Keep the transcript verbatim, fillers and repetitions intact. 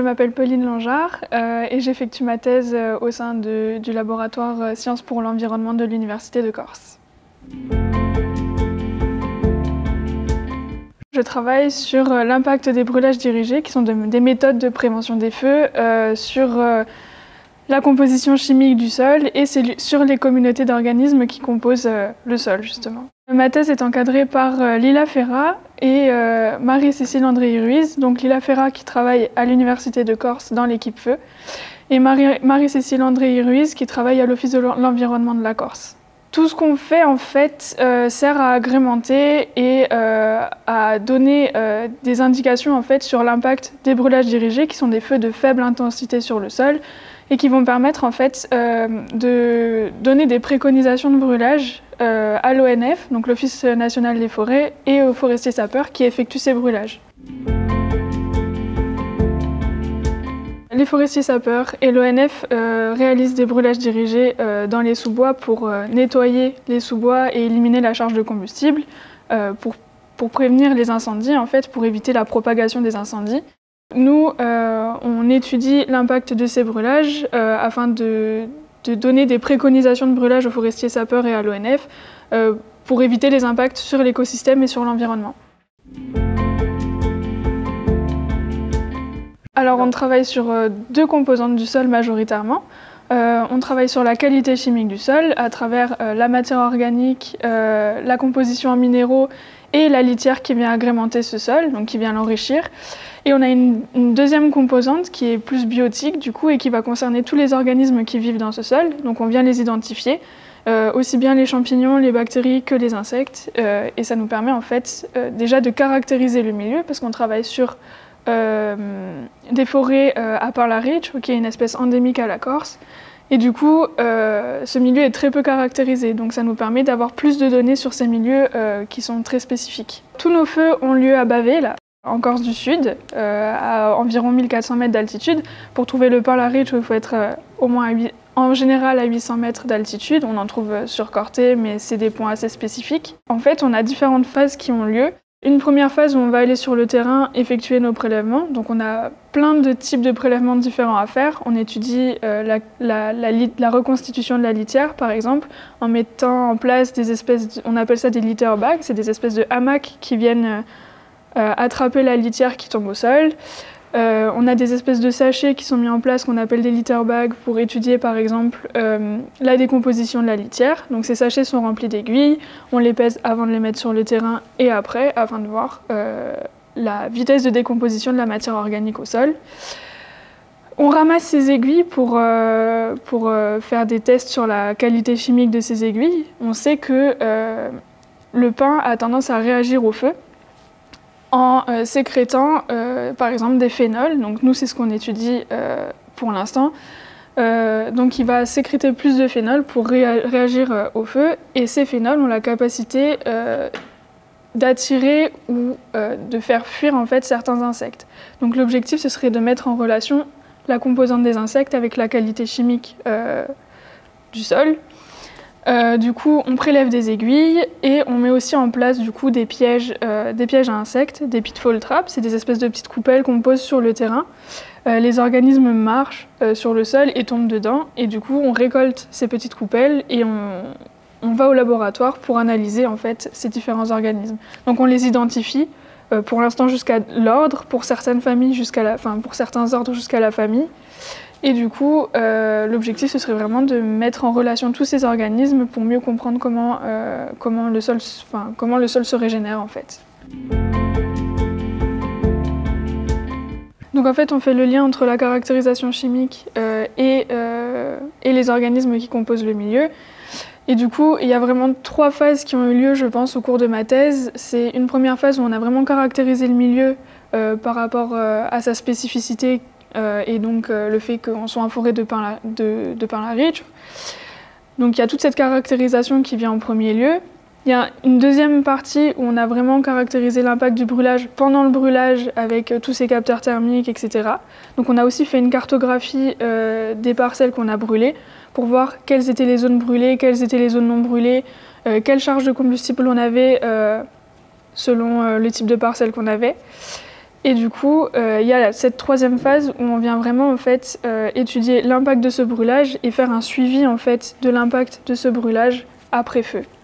m'appelle Pauline Langeard euh, et j'effectue ma thèse euh, au sein de, du laboratoire euh, Sciences pour l'environnement de l'Université de Corse. Je travaille sur euh, l'impact des brûlages dirigés, qui sont de, des méthodes de prévention des feux, euh, sur euh, la composition chimique du sol et sur les communautés d'organismes qui composent euh, le sol, justement. Ma thèse est encadrée par euh, Lila Ferra et euh, Marie-Cécile Andréi-Ruiz. Donc Lila Ferra qui travaille à l'Université de Corse dans l'équipe feu et Marie-Cécile Andréi-Ruiz qui travaille à l'Office de l'environnement de la Corse. Tout ce qu'on fait en fait euh, sert à agrémenter et euh, à donner euh, des indications en fait sur l'impact des brûlages dirigés qui sont des feux de faible intensité sur le sol et qui vont permettre en fait euh, de donner des préconisations de brûlage euh, à l'O N F, donc l'Office national des forêts, et aux forestiers sapeurs qui effectuent ces brûlages. Les forestiers sapeurs et l'O N F euh, réalisent des brûlages dirigés euh, dans les sous-bois pour euh, nettoyer les sous-bois et éliminer la charge de combustible, euh, pour, pour prévenir les incendies, en fait, pour éviter la propagation des incendies. Nous, euh, on étudie l'impact de ces brûlages euh, afin de, de donner des préconisations de brûlage aux forestiers sapeurs et à l'O N F euh, pour éviter les impacts sur l'écosystème et sur l'environnement. Alors on travaille sur euh, deux composantes du sol majoritairement. Euh, on travaille sur la qualité chimique du sol à travers euh, la matière organique, euh, la composition en minéraux et la litière qui vient agrémenter ce sol, donc qui vient l'enrichir. Et on a une, une deuxième composante qui est plus biotique du coup et qui va concerner tous les organismes qui vivent dans ce sol. Donc on vient les identifier, euh, aussi bien les champignons, les bactéries que les insectes. Euh, et ça nous permet en fait euh, déjà de caractériser le milieu parce qu'on travaille sur euh, des forêts euh, à Pin-la-Riche, qui est une espèce endémique à la Corse. Et du coup, euh, ce milieu est très peu caractérisé, donc ça nous permet d'avoir plus de données sur ces milieux euh, qui sont très spécifiques. Tous nos feux ont lieu à Bavay, là, en Corse du Sud, euh, à environ mille quatre cents mètres d'altitude. Pour trouver le Pin-la-Riche, il faut être euh, au moins à huit, en général à huit cents mètres d'altitude. On en trouve sur Corté, mais c'est des points assez spécifiques. En fait, on a différentes phases qui ont lieu. Une première phase où on va aller sur le terrain effectuer nos prélèvements. Donc on a plein de types de prélèvements différents à faire. On étudie euh, la, la, la, la reconstitution de la litière, par exemple, en mettant en place des espèces, de, on appelle ça des litter bags, c'est des espèces de hamacs qui viennent euh, attraper la litière qui tombe au sol. Euh, on a des espèces de sachets qui sont mis en place qu'on appelle des litter bags pour étudier par exemple euh, la décomposition de la litière. Donc ces sachets sont remplis d'aiguilles, on les pèse avant de les mettre sur le terrain et après afin de voir euh, la vitesse de décomposition de la matière organique au sol. On ramasse ces aiguilles pour, euh, pour euh, faire des tests sur la qualité chimique de ces aiguilles. On sait que euh, le pin a tendance à réagir au feu en euh, sécrétant euh, par exemple des phénols. Donc nous c'est ce qu'on étudie euh, pour l'instant. Euh, donc il va sécréter plus de phénols pour ré réagir euh, au feu et ces phénols ont la capacité euh, d'attirer ou euh, de faire fuir en fait certains insectes. Donc l'objectif ce serait de mettre en relation la composante des insectes avec la qualité chimique euh, du sol. Euh, du coup, on prélève des aiguilles et on met aussi en place du coup des pièges, euh, des pièges à insectes, des pitfall traps. C'est des espèces de petites coupelles qu'on pose sur le terrain. Euh, les organismes marchent euh, sur le sol et tombent dedans. Et du coup, on récolte ces petites coupelles et on, on va au laboratoire pour analyser en fait ces différents organismes. Donc on les identifie euh, pour l'instant jusqu'à l'ordre, pour certaines familles jusqu'à la, enfin pour certains ordres jusqu'à la famille. Et du coup, euh, l'objectif, ce serait vraiment de mettre en relation tous ces organismes pour mieux comprendre comment, euh, comment, le, sol, enfin, comment le sol se régénère, en fait. Donc en fait, on fait le lien entre la caractérisation chimique euh, et, euh, et les organismes qui composent le milieu. Et du coup, il y a vraiment trois phases qui ont eu lieu, je pense, au cours de ma thèse. C'est une première phase où on a vraiment caractérisé le milieu euh, par rapport euh, à sa spécificité, Euh, et donc euh, le fait qu'on soit en forêt de Pin-la, de, de Pin-la-Riche. Donc il y a toute cette caractérisation qui vient en premier lieu. Il y a une deuxième partie où on a vraiment caractérisé l'impact du brûlage pendant le brûlage avec euh, tous ces capteurs thermiques, et cetera. Donc on a aussi fait une cartographie euh, des parcelles qu'on a brûlées pour voir quelles étaient les zones brûlées, quelles étaient les zones non brûlées, euh, quelle charge de combustible on avait euh, selon euh, le type de parcelle qu'on avait. Et du coup, euh, il y a cette troisième phase où on vient vraiment en fait, euh, étudier l'impact de ce brûlage et faire un suivi en fait, de l'impact de ce brûlage après feu.